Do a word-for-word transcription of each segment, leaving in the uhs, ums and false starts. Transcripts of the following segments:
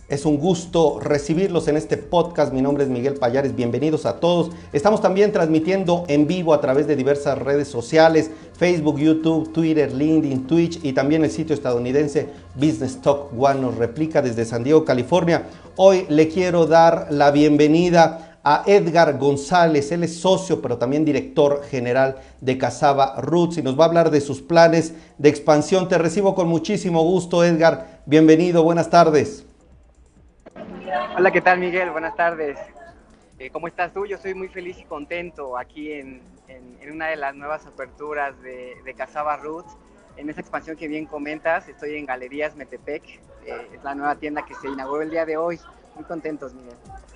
Es un gusto recibirlos en este podcast. Mi nombre es Miguel Payares. Bienvenidos a todos. Estamos también transmitiendo en vivo a través de diversas redes sociales: Facebook, YouTube, Twitter, LinkedIn, Twitch y también el sitio estadounidense Business Talk One nos replica desde San Diego, California. Hoy le quiero dar la bienvenida a Edgar González. Él es socio, pero también director general de Cassava Roots y nos va a hablar de sus planes de expansión. Te recibo con muchísimo gusto, Edgar. Bienvenido, buenas tardes. Hola, ¿qué tal, Miguel? Buenas tardes. Eh, ¿Cómo estás tú? Yo soy muy feliz y contento aquí en, en, en una de las nuevas aperturas de, de Cassava Roots. En esa expansión que bien comentas, estoy en Galerías Metepec. Eh, es la nueva tienda que se inauguró el día de hoy. Muy contentos, Miguel.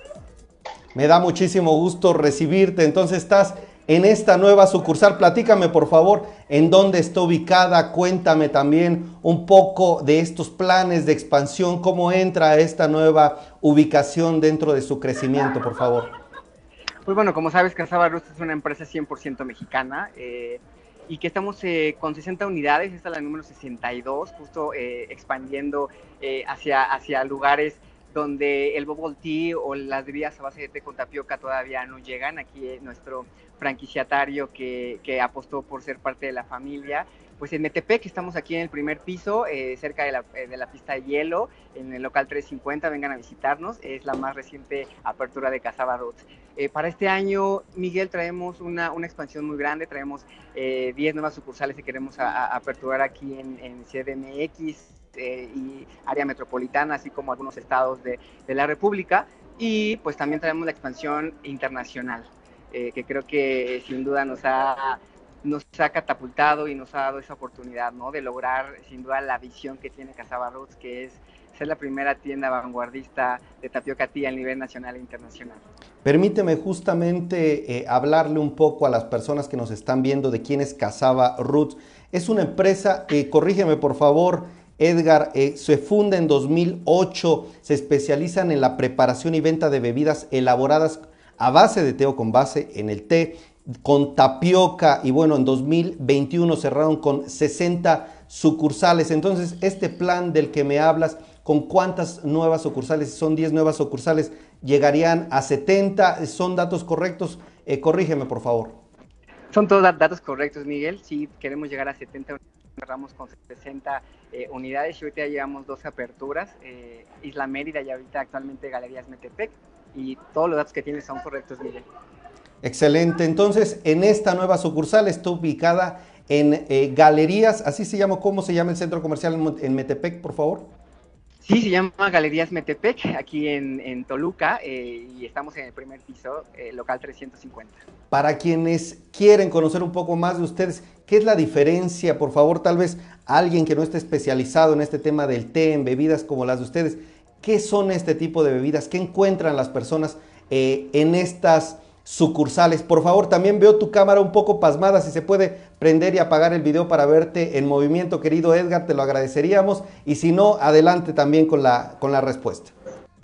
Me da muchísimo gusto recibirte. Entonces estás en esta nueva sucursal. Platícame, por favor, en dónde está ubicada. Cuéntame también un poco de estos planes de expansión, cómo entra a esta nueva ubicación dentro de su crecimiento, por favor. Pues bueno, como sabes, Cassava Roots es una empresa cien por ciento mexicana eh, y que estamos eh, con sesenta unidades. Esta es la número sesenta y dos, justo eh, expandiendo eh, hacia, hacia lugares donde el bubble tea o las bebidas a base de té con tapioca todavía no llegan. Aquí eh, nuestro franquiciatario que, que apostó por ser parte de la familia, pues en Metepec, estamos aquí en el primer piso, eh, cerca de la, eh, de la pista de hielo, en el local trescientos cincuenta, vengan a visitarnos, es la más reciente apertura de Cassava Roots. Eh, para este año, Miguel, traemos una, una expansión muy grande, traemos eh, diez nuevas sucursales que queremos a, a aperturar aquí en, en C D M X, Eh, y área metropolitana, así como algunos estados de, de la República, y pues también traemos la expansión internacional, eh, que creo que sin duda nos ha, nos ha catapultado y nos ha dado esa oportunidad, ¿no?, de lograr sin duda la visión que tiene Cassava Roots, que es ser la primera tienda vanguardista de tapioca tea a nivel nacional e internacional. Permíteme justamente eh, hablarle un poco a las personas que nos están viendo de quién es Cassava Roots. Es una empresa, eh, corrígeme por favor, Edgar, eh, se funda en dos mil ocho, se especializan en la preparación y venta de bebidas elaboradas a base de té o con base en el té, con tapioca, y bueno, en dos mil veintiuno cerraron con sesenta sucursales. Entonces, este plan del que me hablas, ¿con cuántas nuevas sucursales? Son diez nuevas sucursales, llegarían a setenta, ¿son datos correctos? Eh, corrígeme, por favor. Son todos datos correctos, Miguel. Sí, queremos llegar a setenta, cerramos con sesenta eh, unidades y ahorita ya llevamos dos aperturas, eh, Isla Mérida y ahorita actualmente Galerías Metepec, y todos los datos que tienes son correctos, Miguel. Excelente. Entonces, en esta nueva sucursal está ubicada en eh, Galerías, así se llama. ¿Cómo se llama el centro comercial en, en Metepec, por favor? Sí, se llama Galerías Metepec, aquí en, en Toluca, eh, y estamos en el primer piso, eh, local trescientos cincuenta. Para quienes quieren conocer un poco más de ustedes, ¿qué es la diferencia? Por favor, tal vez alguien que no esté especializado en este tema del té, en bebidas como las de ustedes, ¿qué son este tipo de bebidas? ¿Qué encuentran las personas eh, en estas sucursales? Por favor, también veo tu cámara un poco pasmada, si se puede prender y apagar el video para verte en movimiento, querido Edgar, te lo agradeceríamos, y si no, adelante también con la, con la respuesta.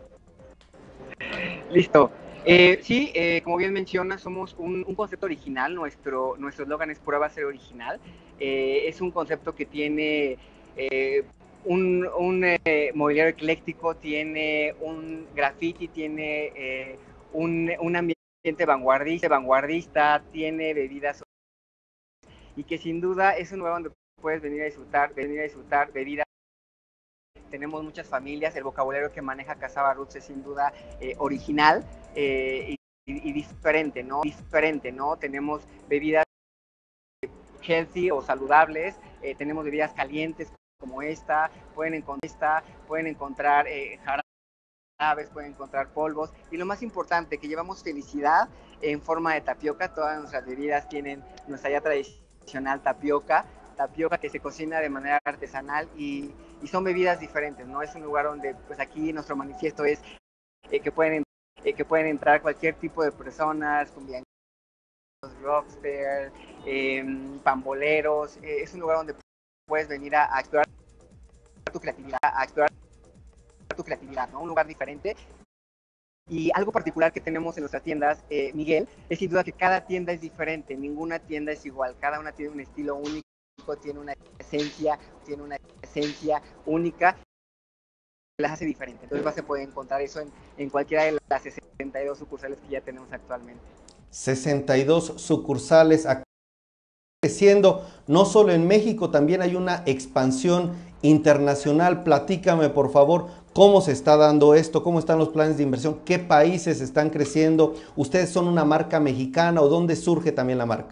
Listo. Eh, sí, eh, como bien mencionas, somos un, un concepto original, nuestro nuestro eslogan es prueba ser original. Eh, es un concepto que tiene eh, un, un eh, mobiliario ecléctico, tiene un graffiti, tiene eh, un, un ambiente vanguardista, vanguardista, tiene bebidas, y que sin duda es un lugar donde puedes venir a disfrutar, venir a disfrutar bebidas. Tenemos muchas familias, el vocabulario que maneja Cassava Roots es sin duda eh, original eh, y, y diferente, ¿no? Diferente, ¿no? Tenemos bebidas healthy o saludables, eh, tenemos bebidas calientes como esta, pueden encontrar esta, pueden encontrar eh, jarabes, pueden encontrar polvos, y lo más importante, que llevamos felicidad en forma de tapioca. Todas nuestras bebidas tienen nuestra ya tradicional tapioca, tapioca que se cocina de manera artesanal, y, y son bebidas diferentes, ¿no? Es un lugar donde, pues aquí nuestro manifiesto es eh, que, pueden, eh, que pueden entrar cualquier tipo de personas, cumbiancheros, rocksters, eh, pamboleros. Eh, es un lugar donde puedes venir a, a explorar tu creatividad, a explorar tu creatividad, ¿no? Un lugar diferente. Y algo particular que tenemos en nuestras tiendas, eh, Miguel, es sin duda que cada tienda es diferente, ninguna tienda es igual, cada una tiene un estilo único, tiene una esencia, tiene una esencia única, las hace diferente. Entonces vas a poder encontrar eso en, en cualquiera de las sesenta y dos sucursales que ya tenemos actualmente. sesenta y dos sucursales creciendo, no solo en México, también hay una expansión internacional. Platícame, por favor, cómo se está dando esto, cómo están los planes de inversión, qué países están creciendo. ¿Ustedes son una marca mexicana o dónde surge también la marca?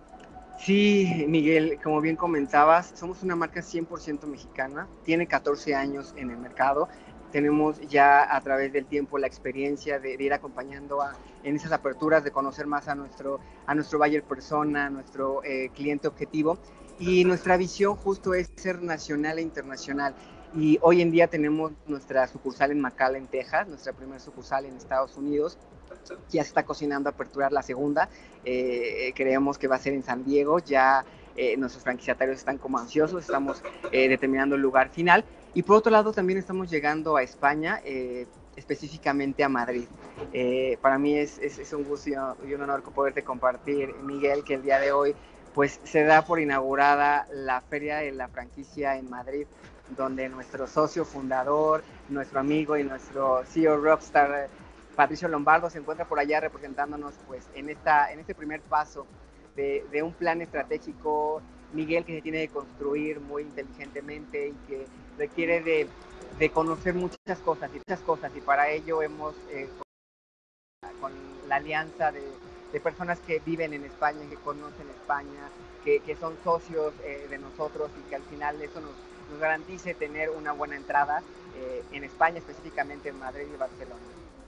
Sí, Miguel, como bien comentabas, somos una marca cien por ciento mexicana, tiene catorce años en el mercado. Tenemos ya a través del tiempo la experiencia de, de ir acompañando a, en esas aperturas, de conocer más a nuestro, a nuestro buyer persona, a nuestro eh, cliente objetivo. Y nuestra visión justo es ser nacional e internacional. Y hoy en día tenemos nuestra sucursal en McAllen, Texas, nuestra primera sucursal en Estados Unidos. Ya se está cocinando aperturar la segunda. Eh, creemos que va a ser en San Diego. Ya eh, nuestros franquiciatarios están como ansiosos. Estamos eh, determinando el lugar final. Y por otro lado también estamos llegando a España, eh, específicamente a Madrid. Eh, para mí es, es, es un gusto y un honor poderte compartir, Miguel, que el día de hoy pues se da por inaugurada la Feria de la Franquicia en Madrid, donde nuestro socio fundador, nuestro amigo y nuestro C E O Rockstar, Patricio Lombardo, se encuentra por allá representándonos pues en, esta, en este primer paso de, de un plan estratégico, Miguel, que se tiene que construir muy inteligentemente y que requiere de, de conocer muchas cosas y muchas cosas, y para ello hemos eh, con, con la alianza de, de personas que viven en España, que conocen España, que, que son socios eh, de nosotros, y que al final eso nos, nos garantice tener una buena entrada eh, en España, específicamente en Madrid y Barcelona.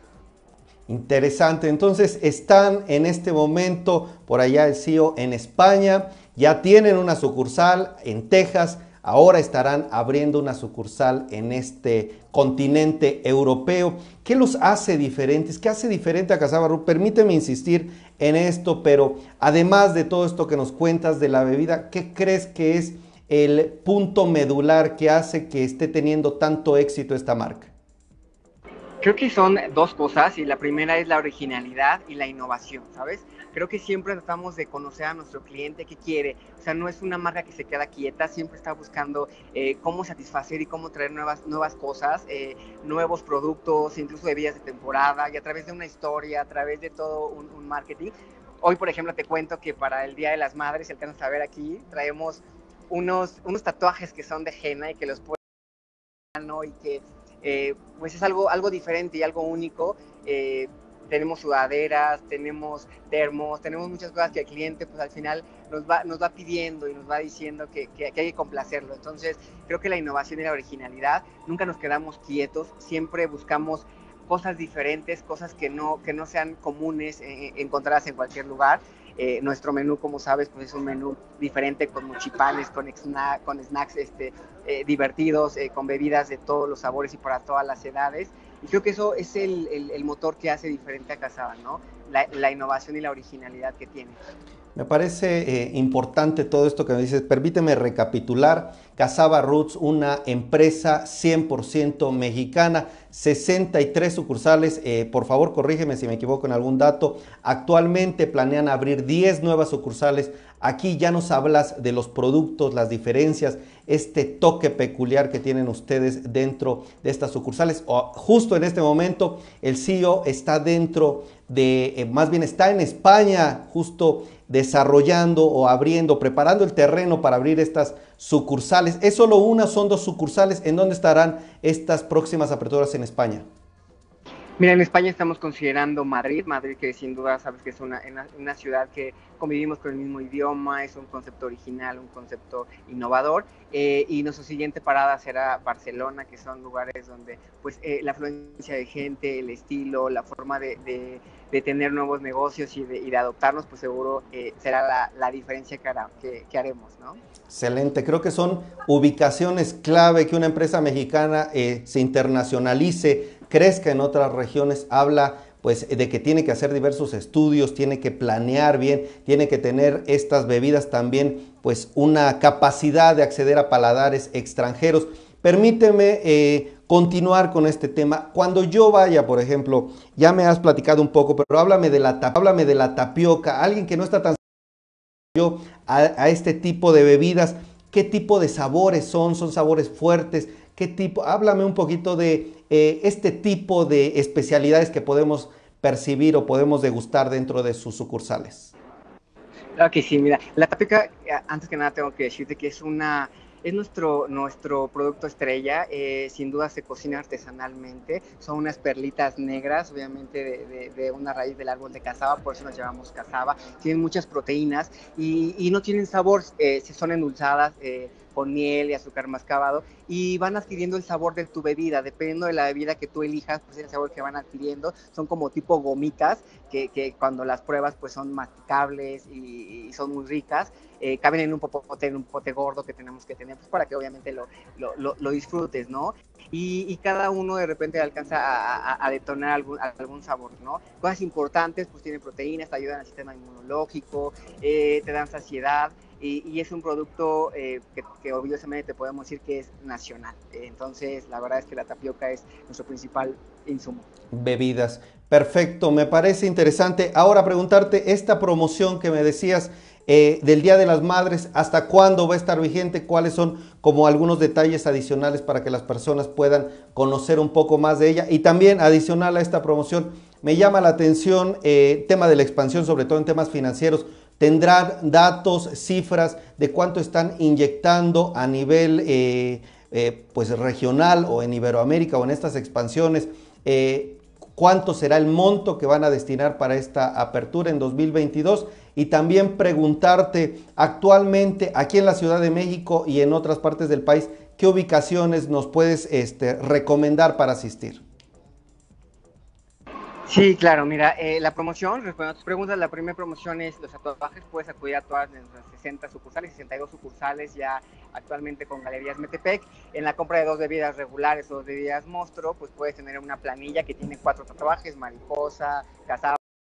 Interesante, entonces están en este momento por allá el C E O en España, ya tienen una sucursal en Texas, ahora estarán abriendo una sucursal en este continente europeo. ¿Qué los hace diferentes? ¿Qué hace diferente a Casaba Ruth? Permíteme insistir en esto, pero además de todo esto que nos cuentas de la bebida, ¿qué crees que es el punto medular que hace que esté teniendo tanto éxito esta marca? Creo que son dos cosas, y la primera es la originalidad y la innovación, ¿sabes? Creo que siempre tratamos de conocer a nuestro cliente, qué quiere. O sea, no es una marca que se queda quieta, siempre está buscando eh, cómo satisfacer y cómo traer nuevas, nuevas cosas, eh, nuevos productos, incluso bebidas de temporada, y a través de una historia, a través de todo un, un marketing. Hoy, por ejemplo, te cuento que para el Día de las Madres, si alcanzas a ver aquí, traemos unos, unos tatuajes que son de henna y que los puedes, ¿no? Y que Eh, pues es algo, algo diferente y algo único. Eh, tenemos sudaderas, tenemos termos, tenemos muchas cosas que el cliente pues al final nos va, nos va pidiendo y nos va diciendo que, que, que hay que complacerlo. Entonces creo que la innovación y la originalidad, nunca nos quedamos quietos, siempre buscamos cosas diferentes, cosas que no, que no sean comunes, eh, encontradas en cualquier lugar. Eh, nuestro menú, como sabes, pues es un menú diferente, con mochipanes, con, snack, con snacks este, eh, divertidos, eh, con bebidas de todos los sabores y para todas las edades. Y creo que eso es el, el, el motor que hace diferente a Casaba, ¿no? La, la innovación y la originalidad que tiene. Me parece eh, importante todo esto que me dices. Permíteme recapitular. Casaba Roots, una empresa cien por ciento mexicana, sesenta y tres sucursales. Eh, por favor, corrígeme si me equivoco en algún dato. Actualmente planean abrir diez nuevas sucursales. Aquí ya nos hablas de los productos, las diferencias, este toque peculiar que tienen ustedes dentro de estas sucursales. O, justo en este momento, el C E O está dentro de, eh, más bien está en España, justo desarrollando o abriendo, preparando el terreno para abrir estas sucursales. ¿Es solo una? ¿Son dos sucursales? ¿En dónde estarán estas próximas aperturas en España? Mira, en España estamos considerando Madrid, Madrid que sin duda sabes que es una, una, una ciudad que convivimos con el mismo idioma, es un concepto original, un concepto innovador, eh, y nuestra siguiente parada será Barcelona, que son lugares donde pues eh, la afluencia de gente, el estilo, la forma de, de, de tener nuevos negocios y de, y de adoptarnos, pues seguro eh, será la, la diferencia que, hará, que, que haremos, ¿no? Excelente, creo que son ubicaciones clave que una empresa mexicana eh, se internacionalice, crezca en otras regiones. Habla pues de que tiene que hacer diversos estudios, tiene que planear bien, tiene que tener estas bebidas también pues una capacidad de acceder a paladares extranjeros. Permíteme eh, continuar con este tema. Cuando yo vaya, por ejemplo, ya me has platicado un poco, pero háblame de la, háblame de la tapioca, alguien que no está tan yo a, a este tipo de bebidas, ¿qué tipo de sabores son? ¿Son sabores fuertes? ¿Qué tipo? Háblame un poquito de eh, este tipo de especialidades que podemos percibir o podemos degustar dentro de sus sucursales. Claro que sí, mira, la tapioca, antes que nada tengo que decirte que es una, es nuestro, nuestro producto estrella, eh, sin duda se cocina artesanalmente, son unas perlitas negras, obviamente de, de, de una raíz del árbol de cazaba, por eso nos llamamos cazaba, tienen muchas proteínas y, y no tienen sabor, eh, son endulzadas, eh, con miel y azúcar mascabado, y van adquiriendo el sabor de tu bebida, dependiendo de la bebida que tú elijas, pues el sabor que van adquiriendo, son como tipo gomitas, que, que cuando las pruebas pues son masticables y, y son muy ricas, eh, caben en un popote, en un pote gordo que tenemos que tener, pues para que obviamente lo, lo, lo, lo disfrutes, ¿no? Y, y, cada uno de repente alcanza a, a, a detonar algún, algún sabor, ¿no? Cosas importantes, pues tienen proteínas, te ayudan al sistema inmunológico, eh, te dan saciedad, y, y es un producto eh, que, que obviamente te podemos decir que es nacional. Eh, entonces, la verdad es que la tapioca es nuestro principal insumo. Bebidas. Perfecto, me parece interesante. Ahora preguntarte, esta promoción que me decías eh, del Día de las Madres, ¿hasta cuándo va a estar vigente? ¿Cuáles son como algunos detalles adicionales para que las personas puedan conocer un poco más de ella? Y también adicional a esta promoción, me llama la atención el eh, tema de la expansión, sobre todo en temas financieros. ¿Tendrán datos, cifras de cuánto están inyectando a nivel eh, eh, pues regional o en Iberoamérica o en estas expansiones? Eh, ¿Cuánto será el monto que van a destinar para esta apertura en dos mil veintidós? Y también preguntarte actualmente aquí en la Ciudad de México y en otras partes del país, ¿qué ubicaciones nos puedes este, recomendar para asistir? Sí, claro, mira, eh, la promoción, respondiendo a tus preguntas, la primera promoción es los tatuajes, puedes acudir a todas nuestras sesenta sucursales, sesenta y dos sucursales ya actualmente con Galerías Metepec. En la compra de dos bebidas regulares o dos bebidas monstruo, pues puedes tener una planilla que tiene cuatro tatuajes, mariposa, cazaba,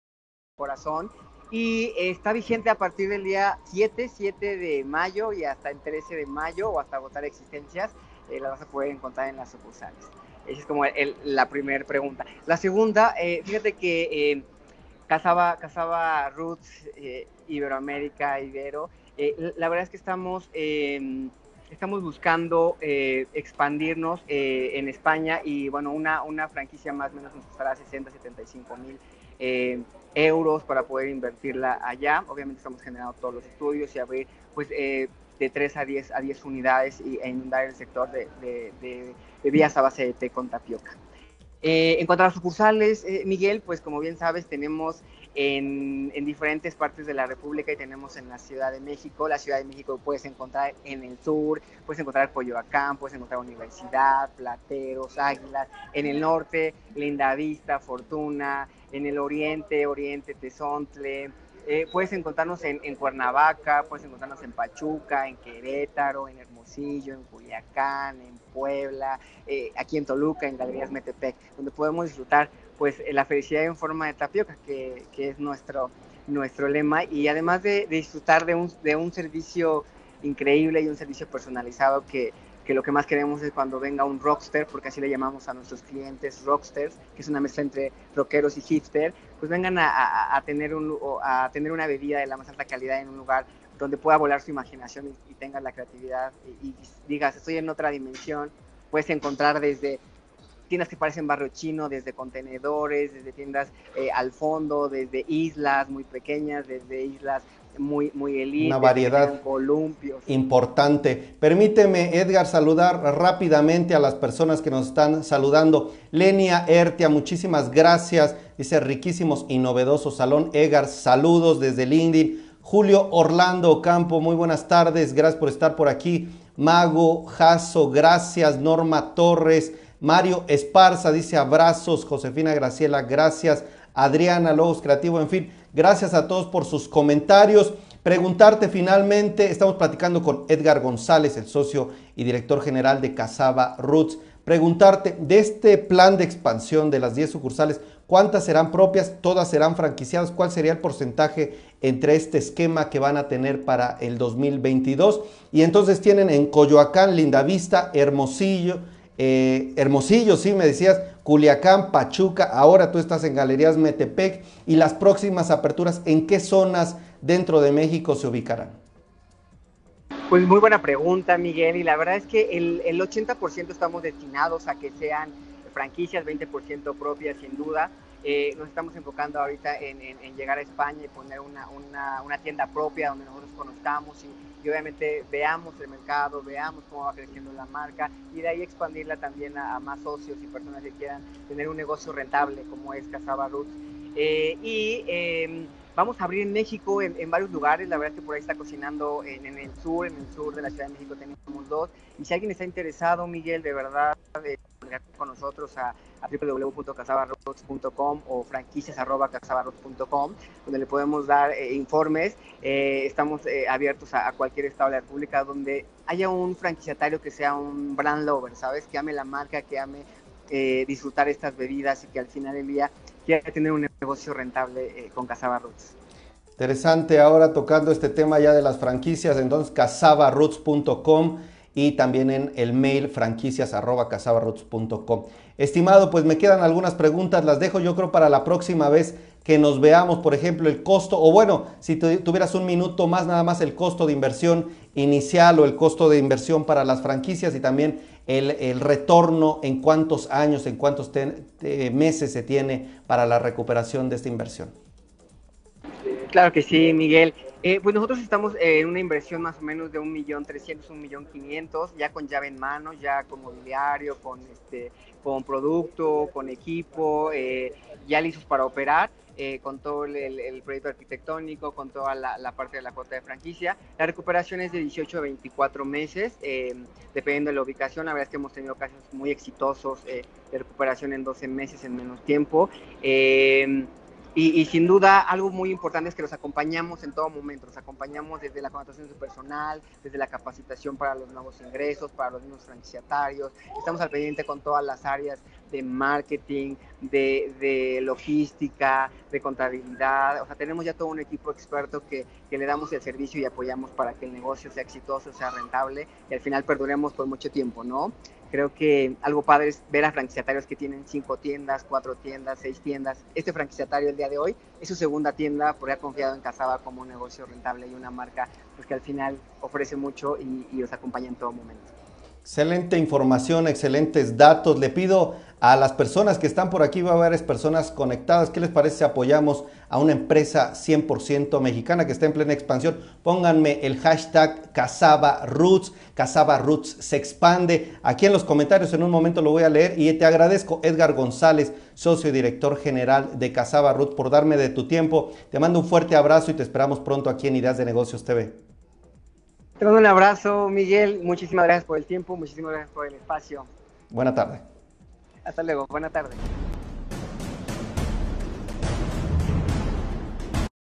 corazón, y está vigente a partir del día siete, siete de mayo y hasta el trece de mayo o hasta agotar existencias, eh, las vas a poder encontrar en las sucursales. Esa es como el, el, la primera pregunta. La segunda, eh, fíjate que eh, Cazaba, Cazaba Roots, eh, Iberoamérica, Ibero, eh, la verdad es que estamos, eh, estamos buscando eh, expandirnos eh, en España y bueno, una, una franquicia más o menos nos costará sesenta, setenta y cinco mil eh, euros para poder invertirla allá. Obviamente estamos generando todos los estudios y abrir pues eh, de tres a diez, a diez unidades y, e inundar el sector de, de, de bebidas a base de té con tapioca. Eh, en cuanto a las sucursales, eh, Miguel, pues como bien sabes, tenemos en, en diferentes partes de la República y tenemos en la Ciudad de México. La Ciudad de México puedes encontrar en el sur, puedes encontrar Coyoacán, puedes encontrar Universidad, Plateros, Águilas. En el norte, Lindavista, Fortuna. En el oriente, Oriente, Tezontle. Eh, puedes encontrarnos en, en Cuernavaca, puedes encontrarnos en Pachuca, en Querétaro, en Hermosillo, en Culiacán, en Puebla, eh, aquí en Toluca, en Galerías Metepec, donde podemos disfrutar pues la felicidad en forma de tapioca, que, que es nuestro, nuestro lema, y además de, de disfrutar de un, de un servicio increíble y un servicio personalizado que, que lo que más queremos es cuando venga un rockster, porque así le llamamos a nuestros clientes rocksters, que es una mezcla entre rockeros y hipster, pues vengan a, a, a, tener, un, a tener una bebida de la más alta calidad en un lugar donde pueda volar su imaginación y, y tengas la creatividad y, y digas, estoy en otra dimensión. Puedes encontrar desde tiendas que parecen barrio chino, desde contenedores, desde tiendas eh, al fondo, desde islas muy pequeñas, desde islas muy, muy elite, una variedad columpios. Importante. Permíteme, Edgar, saludar rápidamente a las personas que nos están saludando. Lenia Ertia, muchísimas gracias. Dice, riquísimos y novedosos Salón Edgar, saludos desde LinkedIn. Julio Orlando Ocampo, muy buenas tardes, gracias por estar por aquí. Mago Jasso, gracias. Norma Torres, Mario Esparza dice abrazos. Josefina Graciela, gracias. Adriana Logos Creativo, en fin, gracias a todos por sus comentarios. Preguntarte finalmente, estamos platicando con Edgar González, el socio y director general de Cazaba Roots. Preguntarte, de este plan de expansión de las diez sucursales, ¿cuántas serán propias? ¿Todas serán franquiciadas? ¿Cuál sería el porcentaje entre este esquema que van a tener para el dos mil veintidós? Y entonces tienen en Coyoacán, Lindavista, Hermosillo, eh, Hermosillo, sí, me decías, Culiacán, Pachuca, ahora tú estás en Galerías Metepec, y las próximas aperturas, ¿en qué zonas dentro de México se ubicarán? Pues muy buena pregunta, Miguel, y la verdad es que el, el ochenta por ciento estamos destinados a que sean franquicias, veinte por ciento propias, sin duda. Eh, nos estamos enfocando ahorita en, en, en, llegar a España y poner una, una, una tienda propia donde nosotros conozcamos y, y obviamente veamos el mercado, veamos cómo va creciendo la marca y de ahí expandirla también a, a más socios y personas que quieran tener un negocio rentable como es Cassava Roots. Eh, y eh, vamos a abrir en México en, en varios lugares, la verdad es que por ahí está cocinando en, en el sur, en el sur de la Ciudad de México tenemos dos, y si alguien está interesado, Miguel, de verdad, eh, con nosotros a, a doble u doble u doble u punto cassava roots punto com o franquicias arroba cassava roots punto com, donde le podemos dar eh, informes. Eh, estamos eh, abiertos a, a cualquier estado de la República donde haya un franquiciatario que sea un brand lover, ¿sabes? Que ame la marca, que ame eh, disfrutar estas bebidas y que al final del día quiera tener un negocio rentable eh, con Cassava Roots. Interesante, ahora tocando este tema ya de las franquicias, entonces cassava roots punto com y también en el mail franquicias arroba cassava roots punto com. Estimado, pues me quedan algunas preguntas, las dejo yo creo para la próxima vez que nos veamos, por ejemplo, el costo, o bueno, si tuvieras un minuto más, nada más el costo de inversión inicial o el costo de inversión para las franquicias y también el, el retorno en cuántos años, en cuántos ten, eh, meses se tiene para la recuperación de esta inversión. Claro que sí, Miguel. Eh, pues nosotros estamos en una inversión más o menos de un millón trescientos, un millón quinientos, ya con llave en mano, ya con mobiliario, con este, con producto, con equipo, eh, ya listos para operar, eh, con todo el, el proyecto arquitectónico, con toda la, la parte de la cuota de franquicia. La recuperación es de dieciocho a veinticuatro meses, eh, dependiendo de la ubicación. La verdad es que hemos tenido casos muy exitosos eh, de recuperación en doce meses, en menos tiempo. Eh, Y, y sin duda algo muy importante es que los acompañamos en todo momento, los acompañamos desde la contratación de su personal, desde la capacitación para los nuevos ingresos, para los mismos franquiciatarios, estamos al pendiente con todas las áreas de marketing, de, de logística, de contabilidad, o sea, tenemos ya todo un equipo experto que, que le damos el servicio y apoyamos para que el negocio sea exitoso, sea rentable y al final perduremos por mucho tiempo, ¿no? Creo que algo padre es ver a franquiciatarios que tienen cinco tiendas, cuatro tiendas, seis tiendas. Este franquiciatario el día de hoy es su segunda tienda porque ha confiado en Cassava como un negocio rentable y una marca pues, que al final ofrece mucho y, y los acompaña en todo momento. Excelente información, excelentes datos. Le pido a las personas que están por aquí, va a haber varias personas conectadas, ¿qué les parece si apoyamos a una empresa cien por ciento mexicana que está en plena expansión? Pónganme el hashtag Cassava Roots, Cassava Roots se expande. Aquí en los comentarios en un momento lo voy a leer y te agradezco, Edgar González, socio y director general de Cassava Roots, por darme de tu tiempo. Te mando un fuerte abrazo y te esperamos pronto aquí en Ideas de Negocios T V. Te mando un abrazo, Miguel. Muchísimas gracias por el tiempo, muchísimas gracias por el espacio. Buena tarde. Hasta luego, buena tarde.